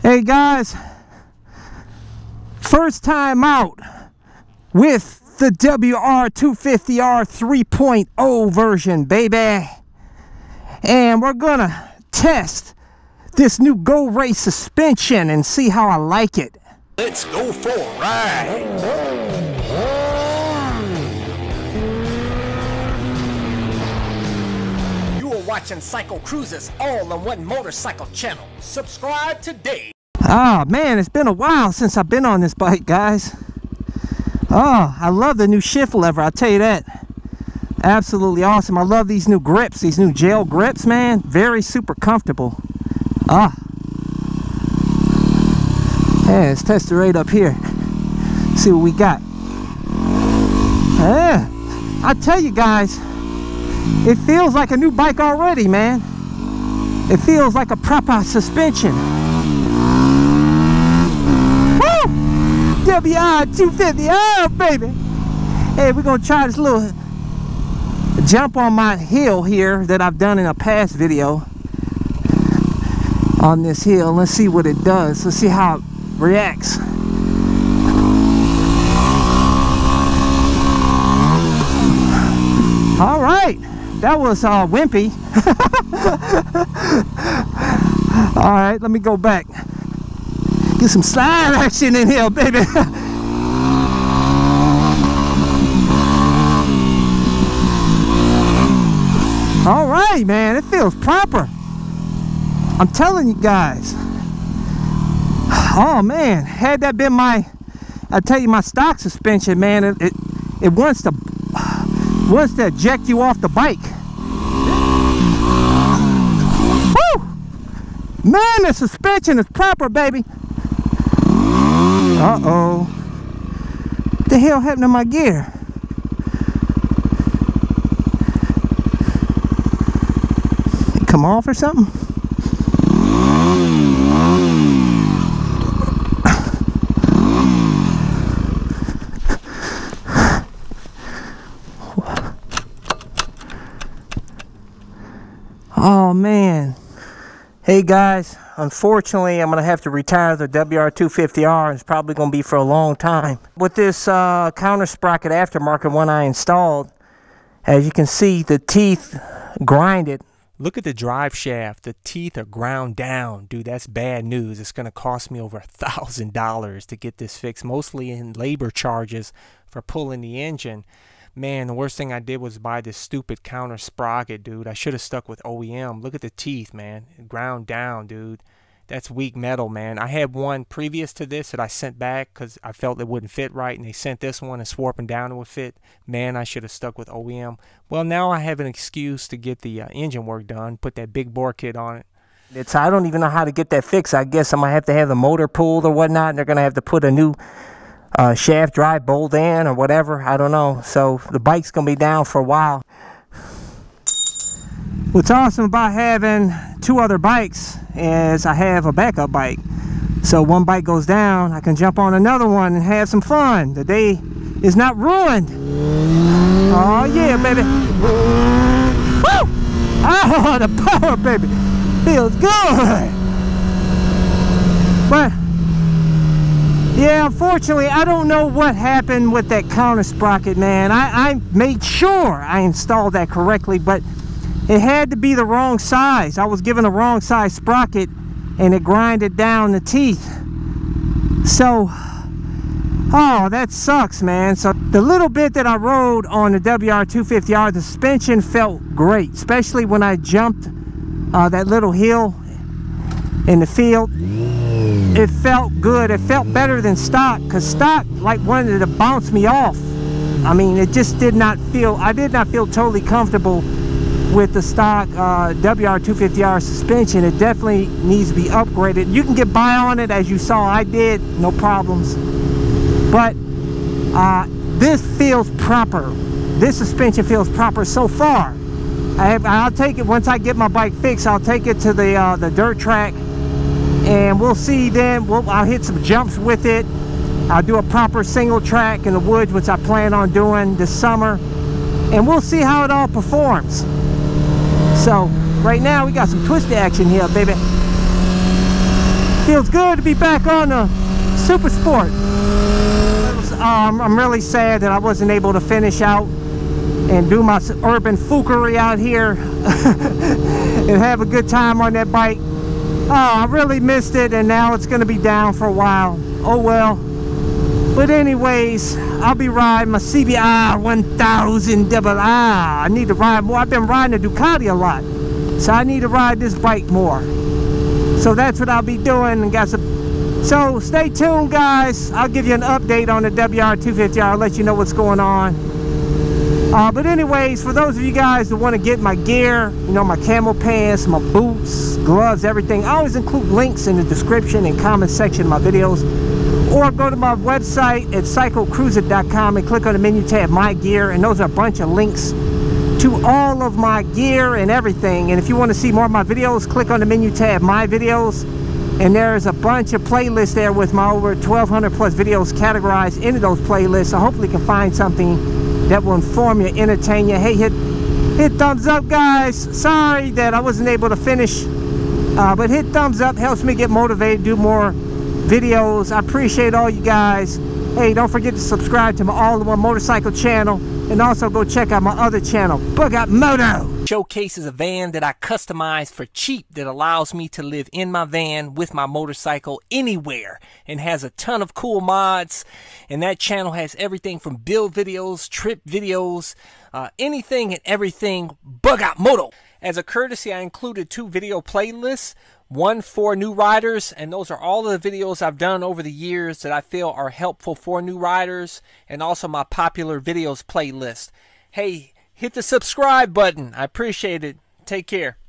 Hey guys, first time out with the WR250R 3.0 version, baby. And we're gonna test this new Go Race suspension and see how I like it. Let's go for a ride. Watching Cycle Cruises all on one motorcycle channel. Subscribe today. Oh man, it's been a while since I've been on this bike, guys. Oh, I love the new shift lever, I'll tell you that. Absolutely awesome. I love these new grips, these new gel grips, man. Very super comfortable. Ah. Yeah, let's test it right up here. See what we got. Yeah, I tell you guys, it feels like a new bike already, man. It feels like a proper suspension. Woo! WR250, oh baby. Hey, we're gonna try this little jump on my hill here that I've done in a past video. On this hill, let's see what it does. Let's see how it reacts. All right. That was wimpy. All right, let me go back. Get some slide action in here, baby. All right, man, it feels proper. I'm telling you guys. Oh man, had that been my, I tell you, my stock suspension, man, it wants to eject you off the bike. Woo! Man, the suspension is proper, baby. Uh-oh. What the hell happened to my gear? It come off or something? Oh man. Hey guys, unfortunately I'm gonna have to retire the WR250R. It's probably gonna be for a long time. With this counter sprocket aftermarket one I installed, as you can see, the teeth grinded. Look at the drive shaft. The teeth are ground down. Dude, that's bad news. It's gonna cost me over $1,000 to get this fixed, mostly in labor charges for pulling the engine. Man, the worst thing I did was buy this stupid counter sprocket, dude. I should have stuck with OEM. Look at the teeth, man. Ground down, dude. That's weak metal, man. I had one previous to this that I sent back because I felt it wouldn't fit right, and they sent this one and swore up and down it would fit. Man, I should have stuck with OEM. Well, now I have an excuse to get the engine work done, put that big bore kit on it. I don't even know how to get that fixed. I guess I'm going to have the motor pulled or whatnot, and they're going to have to put a new shaft drive bolt in or whatever. I don't know. So the bike's gonna be down for a while. What's awesome about having two other bikes is I have a backup bike. So one bike goes down, I can jump on another one and have some fun. The day is not ruined. Oh yeah, baby. Woo! Oh, the power, baby. Feels good. But yeah, unfortunately, I don't know what happened with that counter sprocket, man. I made sure I installed that correctly, but it had to be the wrong size. I was given the wrong size sprocket, and it grinded down the teeth. So, oh, that sucks, man. So the little bit that I rode on the WR250R, the suspension felt great, especially when I jumped that little hill in the field. It felt good. It felt better than stock, because stock like wanted to bounce me off. I mean, it just did not feel, I did not feel totally comfortable with the stock WR250R suspension. It definitely needs to be upgraded. You can get by on it, as you saw I did, no problems. But this feels proper. This suspension feels proper so far. I'll take it, once I get my bike fixed, I'll take it to the dirt track, and we'll see then. I'll hit some jumps with it. I'll do a proper single track in the woods, which I plan on doing this summer, and we'll see how it all performs. So right now we got some twisted action here, baby. Feels good to be back on the Super Sport. I'm really sad that I wasn't able to finish out and do my urban foolery out here and have a good time on that bike. Oh, I really missed it, and now it's going to be down for a while. Oh well. But anyways, I'll be riding my CBR 1000 II. I need to ride more. I've been riding the Ducati a lot, so I need to ride this bike more. So that's what I'll be doing. And so stay tuned, guys. I'll give you an update on the WR250R. I'll let you know what's going on. But anyways, for those of you guys that want to get my gear, you know, my camo pants, my boots, gloves, everything, I always include links in the description and comment section of my videos. Or go to my website at cyclecruiser.com and click on the menu tab, My Gear, and those are a bunch of links to all of my gear and everything. And if you want to see more of my videos, click on the menu tab, My Videos, and there's a bunch of playlists there with my over 1,200 plus videos categorized into those playlists. So hopefully you can find something that will inform you, entertain you. Hey, hit thumbs up, guys. Sorry that I wasn't able to finish, but hit thumbs up, helps me get motivated, do more videos. I appreciate all you guys. Hey, don't forget to subscribe to my All-in-One Motorcycle channel, and also go check out my other channel, Bug Out Moto. Showcases a van that I customized for cheap that allows me to live in my van with my motorcycle anywhere, and has a ton of cool mods. And that channel has everything from build videos, trip videos, anything and everything Bug Out Moto. As a courtesy, I included 2 video playlists, one for new riders, and those are all of the videos I've done over the years that I feel are helpful for new riders, and also my popular videos playlist. Hey, hit the subscribe button. I appreciate it. Take care.